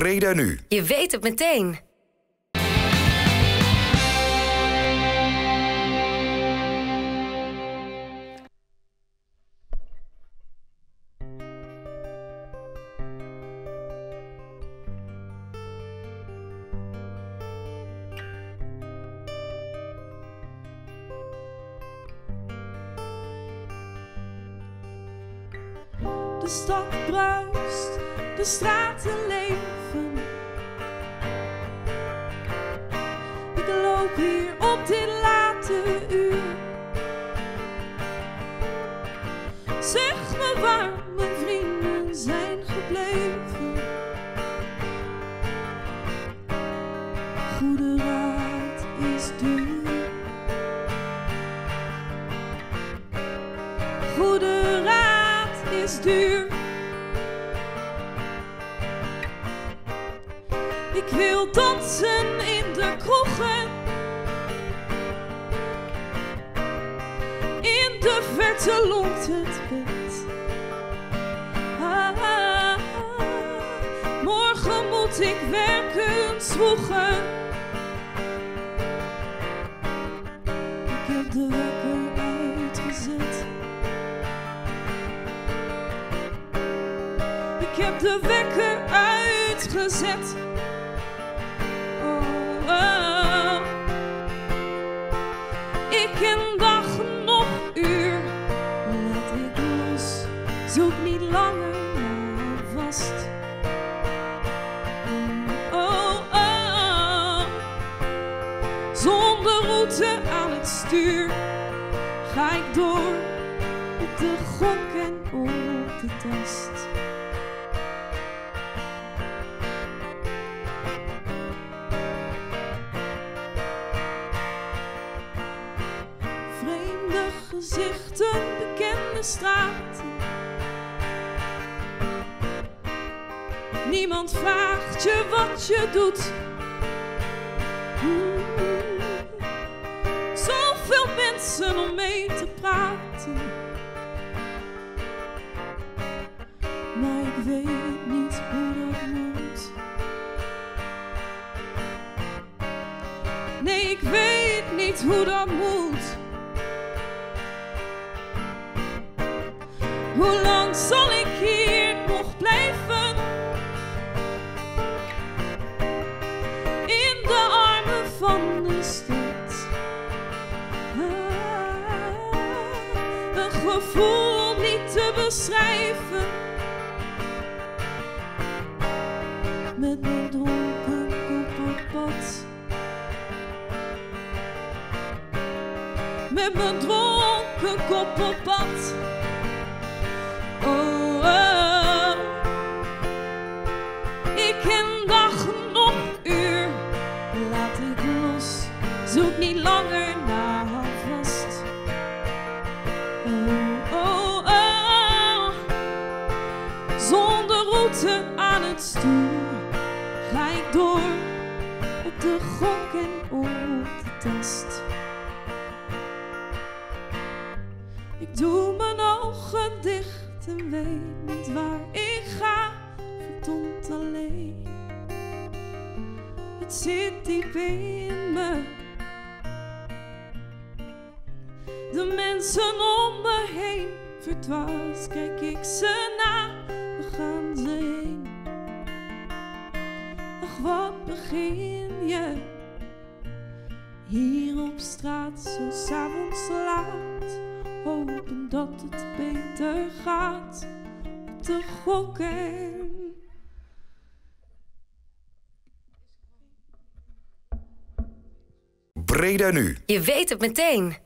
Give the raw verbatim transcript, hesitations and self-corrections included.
Breda Nu. Je weet het meteen. De stad bruist, de straten leven. Ik loop hier op dit late uur. Zeg me waar mijn vrienden zijn gebleven. Goede raad is duur. Goede raad is duur. Ik wil dansen in de kroegen. In de verte lonkt het bed. Ah, ah, ah. Morgen moet ik werken, zwoegen. Ik heb de wekker uitgezet. Ik heb de wekker uitgezet. Oh, oh. Ik ken dag nog uur. Laat ik los, zoek niet langer naar vast. Oh, oh. Zonder route aan het stuur ga ik door op de gok en op de tast. Vreemde gezichten, bekende straten. Niemand vraagt je wat je doet. Mm. Zoveel mensen om mee te praten. Maar ik weet niet hoe dat moet. Nee, ik weet niet hoe dat moet. Hoe lang zal ik hier nog blijven? In de armen van de stad. Ah, een gevoel niet te beschrijven. Met mijn dronken kop op pad. Met mijn dronken kop op pad. Oh, oh. Ik ken dag nog uur. Laat ik los, zoek niet langer naar houvast. Oh, oh, oh. Zonder route aan het stuur ga ik door op de gok en op de tast. Ik doe mijn ogen dicht en weet niet waar ik ga, verdomd alleen. Het zit diep in me. De mensen om me heen, verdwaasd kijk ik ze na, we gaan ze heen. Ach, wat begin je hier op straat, zo 's avonds laat, hopen dat het beter gaat op de gokken. Breda Nu. Je weet het meteen.